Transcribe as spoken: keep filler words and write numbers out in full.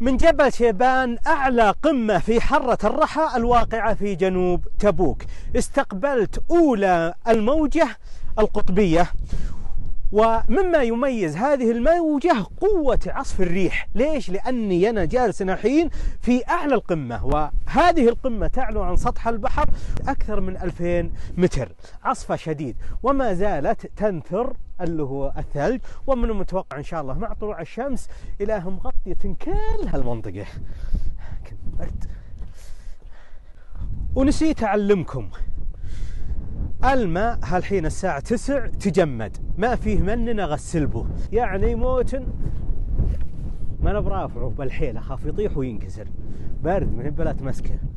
من جبل شيبان أعلى قمة في حرة الرحى الواقعة في جنوب تبوك. استقبلت أولى الموجة القطبية، ومما يميز هذه الموجة قوة عصف الريح. ليش؟ لأني أنا جالس الحين في أعلى القمة، وهذه القمة تعلو عن سطح البحر أكثر من ألفين متر. عصفة شديد، وما زالت تنثر اللي هو الثلج، ومن المتوقع إن شاء الله مع طلوع الشمس إلى مغطية كل هالمنطقة. برد. ونسيت أعلمكم، الماء هالحين الساعة تسع تجمد، ما فيه من نغسل به، يعني موتن ما نبرافعه بالحيل، أخاف يطيح وينكسر. بارد من بلا تمسكه.